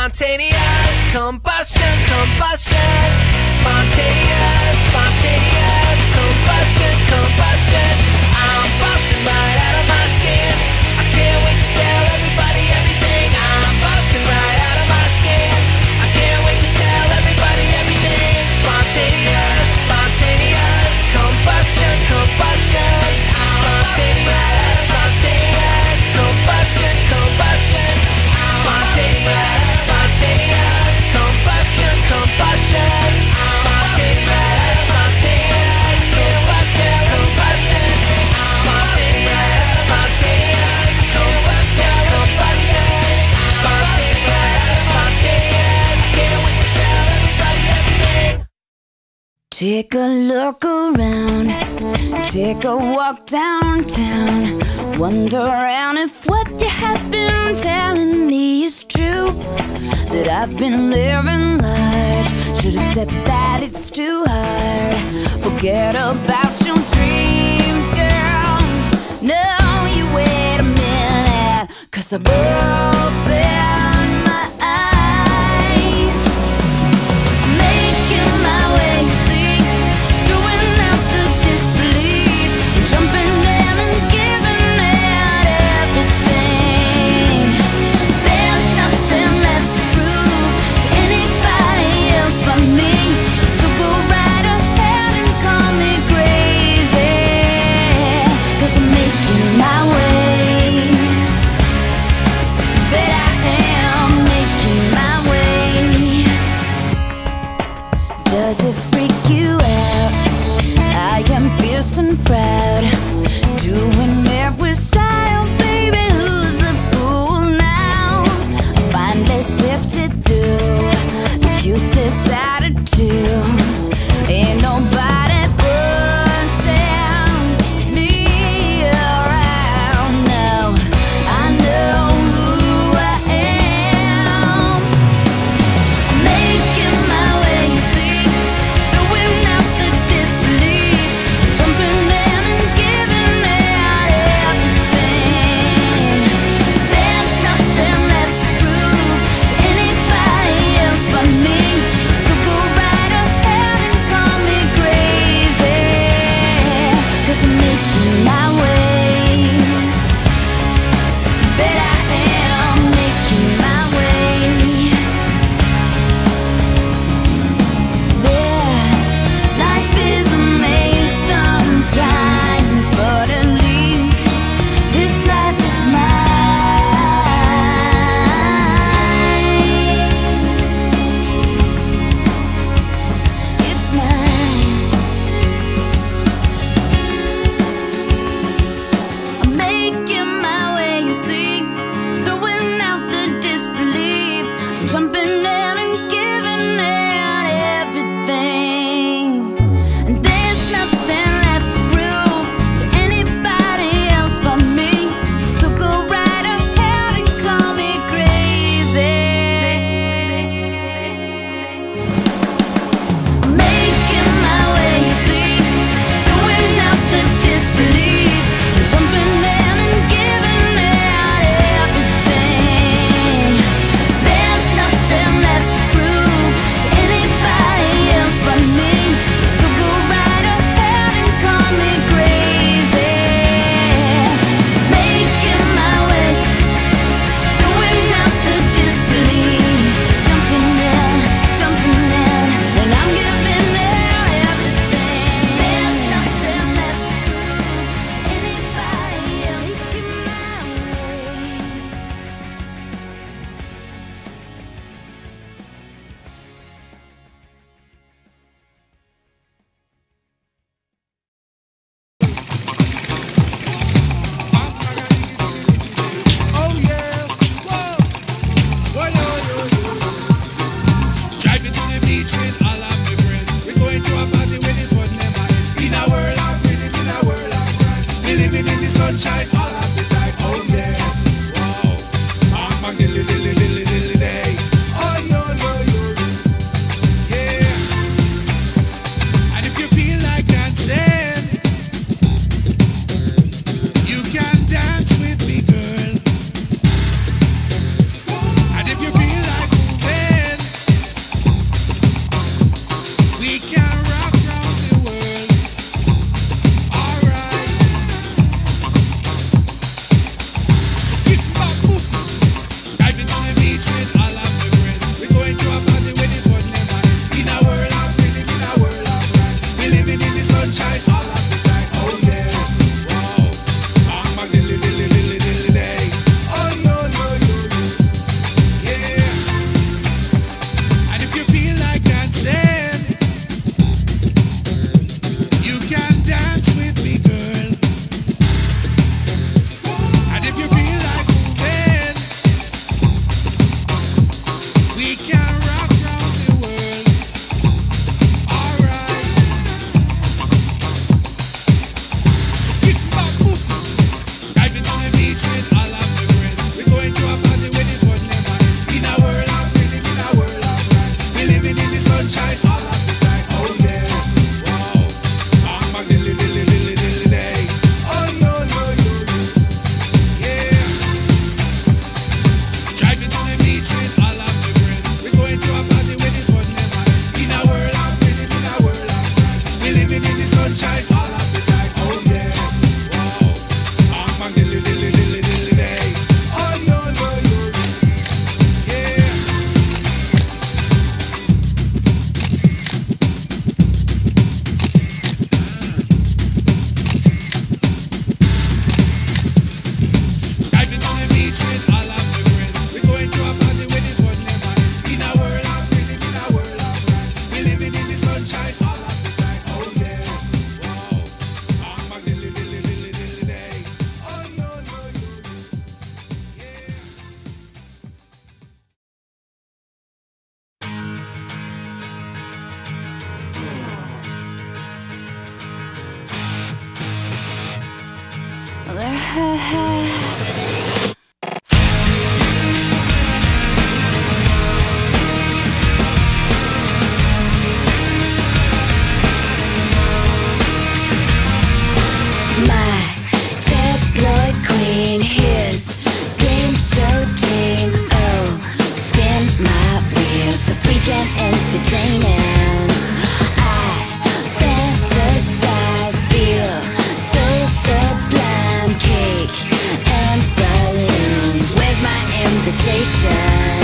Spontaneous combustion, combustion. Spontaneous, spontaneous combustion, combustion. I'm busting right out of my skin. I can't wait to tell everybody everything. I'm busting right out of my skin. I can't wait to tell everybody everything. Spontaneous, spontaneous combustion, combustion. Spontaneous, spontaneous combustion, combustion. Spontaneous, spontaneous combustion, combustion. Spontaneous, spontaneous combustion, combustion. Spontaneous, spontaneous combustion, combustion. Spontaneous, spontaneous. Can't wait to tell everybody everything. Take a look around, take a walk downtown, wondering if what you have been telling me is true. That I've been living large, should accept that it's too hard. Forget about your dreams, girl. No, you wait a minute, 'cause I've opened my eyes. Making my way, see, throwing out the disbelief, jumping in and giving it everything. There's nothing left to prove to anybody else but me, so go right ahead and call me crazy, 'cause I'm making my way. Bet I am making my way. Does it freak you out? I am fierce and proud, doing it with style, baby. Who's the fool now? I finally sifted through the useless attitudes. Ain't nobody pushing me around. No, I know who I am. Making my way, see, throwing out the disbelief, jumping in and giving it everything. There's nothing left to prove to anybody else but me, so go right ahead and call me crazy, 'cause I'm making my way. Bet I am making my way. This life is a maze sometimes, but at least this life is mine. It's mine. I'm making my way, you see, throwing out the disbelief, jumping in and giving it everything. And there's nothing left to prove to anybody else but me, so go right ahead and call me crazy. Making my way, you see, throwing out the disbelief, jumping in and giving it everything. There's nothing left Entertaining, I fantasize, feel so sublime. Cake and balloons, where's my invitation?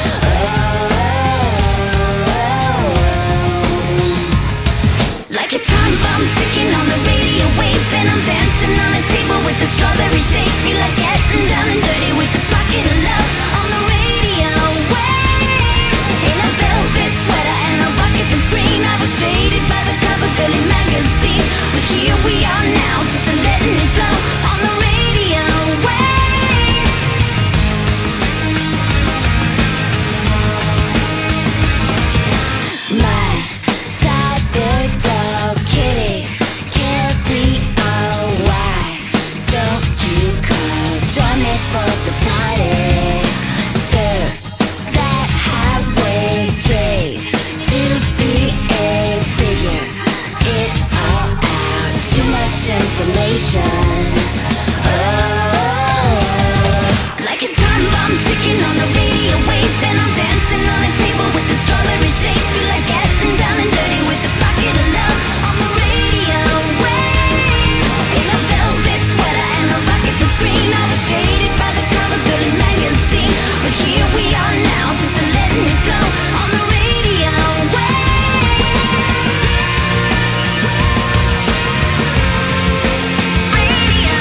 Like a time bomb ticking on the radio wave, and I'm dancing on a table with a strawberry shake. Feel like getting down and dirty with a pocket of love on the radio wave. In a velvet sweater and a rocket and screen, I was jaded by the cover girly magazine. But here we are now, just a letting it flow on the radio wave. My cyber dog kitty can't be all. Why don't you call? Join me for the party. Surf that highway straight to be a figure it all out. Too much information. Like a time bomb ticking on the radio wave, and I'm dancing on a table with a strawberry shake. Feel like getting down and dirty with a pocket of love on the radio wave. In a velvet sweater and a rocket that screen, I was jaded by the cover girly magazine. But here we are now, just a letting it flow on the radio wave. Radio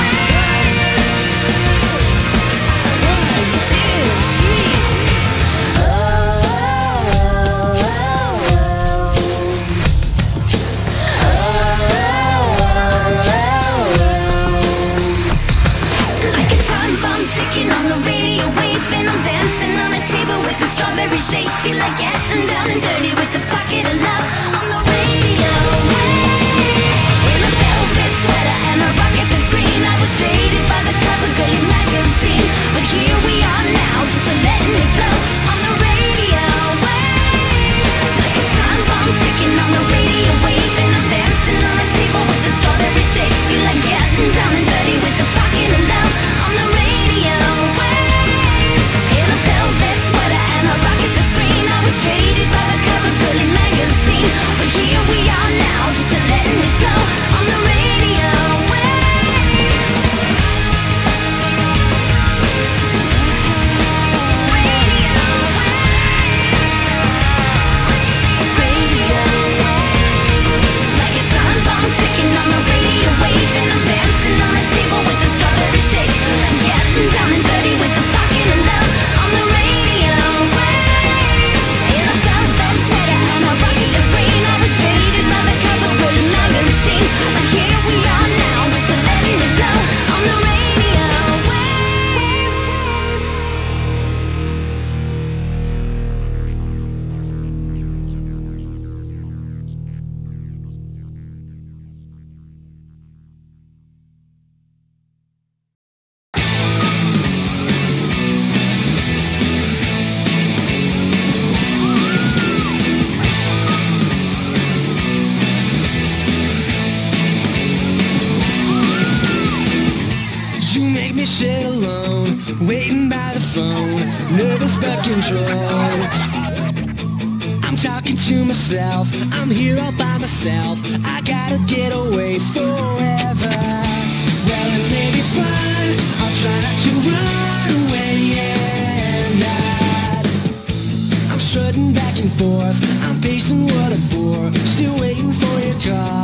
Like a time bomb ticking on the radio wave, and I'm dancing on a table with a strawberry shake. Feel like getting down and dirty with a pocket of love on the radio wave. In a velvet sweater and a rocket that screen, I was jaded by the cover girly magazine. But here we are now, just a letting it flow on the radio wave. Like a time bomb ticking on the radio wave, and I'm dancing on a table with a strawberry shake. Feel like getting down and dirty with a pocket of love on the radio wave. In a velvet sweater and a rocket that screen, I was jaded by the cover girly magazine. But here we are now, just a letting it flow on the radio wave. Radio Like a time bomb ticking on the radio wave, and I'm dancing on a table with a strawberry shake. I'm getting down and dirty with a pocket of love on the radio wave. In a velvet sweater and a rocket that screen, I was jaded by the cover girly magazine. But here we are now, just a letting it flow on the radio wave. You make me sit alone, waiting by the phone, nervous but controlled. I'm talking to myself, I'm here all by myself. I gotta get away forever. Well, it may be fun, I'll try not to run away and hide. I'm strutting back and forth, I'm pacing what a bore, still waiting for your call.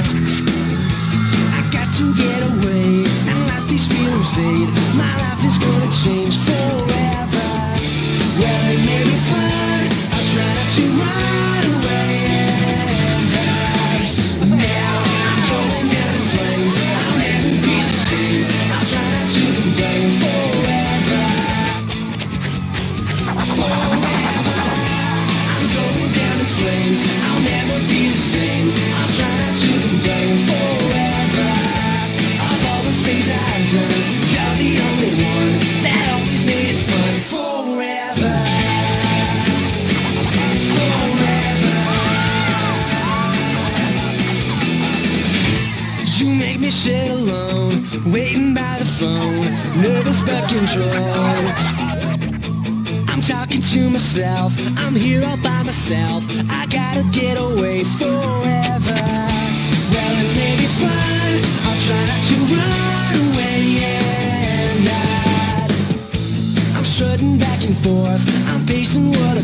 I got to get away and let these feelings fade. My life is gonna change forever. Well, it may be fun, I'll try not to run away and hide. Now I'm going down in flames, I'll never be the same. I'll try not to complain forever. Forever, I'm going down in flames, I'll never be the same. I'll try not to complain forever of all the things I've waiting by the phone, nervous but controlled. I'm talking to myself, I'm here all by myself. I gotta get away forever. Well, it may be fun, I'll try not to run away and hide. I'm strutting back and forth, I'm pacing what